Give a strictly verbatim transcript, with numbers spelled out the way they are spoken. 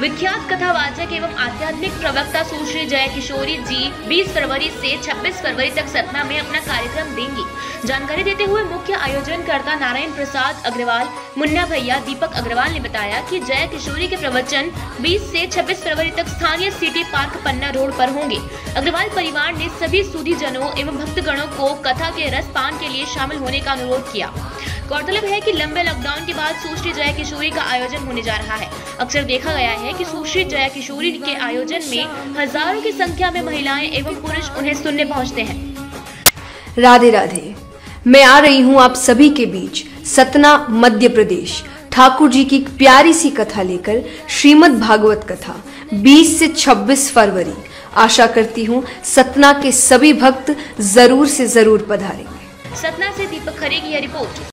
विख्यात कथावाचक एवं आध्यात्मिक प्रवक्ता सुश्री जया किशोरी जी बीस फरवरी से छब्बीस फरवरी तक सतना में अपना कार्यक्रम देंगी। जानकारी देते हुए मुख्य आयोजनकर्ता नारायण प्रसाद अग्रवाल, मुन्ना भैया, दीपक अग्रवाल ने बताया कि जया किशोरी के प्रवचन बीस से छब्बीस फरवरी तक स्थानीय सिटी पार्क पन्ना रोड पर होंगे। अग्रवाल परिवार ने सभी सूदी जनों एवं भक्तगणों को कथा के रसपान के लिए शामिल होने का अनुरोध किया। गौरतलब है कि लंबे लॉकडाउन के बाद सुश्री जया किशोरी का आयोजन होने जा रहा है। अक्सर देखा गया है कि सुश्री जया किशोरी के आयोजन में हजारों की संख्या में महिलाएं एवं पुरुष उन्हें सुनने पहुंचते हैं। राधे राधे, मैं आ रही हूं आप सभी के बीच सतना मध्य प्रदेश ठाकुर जी की प्यारी सी कथा लेकर, श्रीमद् भागवत कथा बीस से छब्बीस फरवरी। आशा करती हूं सतना के सभी भक्त जरूर से जरूर पधारेंगे। सतना से दीपक खरे की यह रिपोर्ट।